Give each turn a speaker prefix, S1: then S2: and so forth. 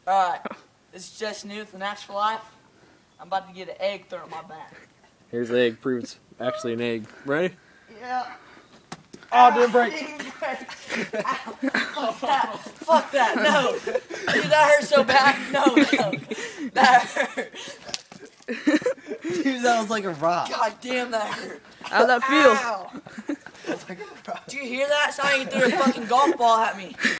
S1: Alright, this is Jesse New with the Natural Life. I'm about to get an egg thrown at my back.
S2: Here's the egg. Proves it's actually an egg. Ready?
S1: Yeah.
S2: Oh, didn't break.
S1: Fuck that. No. Dude, that hurt so bad. No. That hurt.
S3: Dude, that was like a rock.
S1: God damn, that hurt.
S4: How'd that feel?
S1: Ow. Do you hear that? It's not even threw a fucking golf ball at me.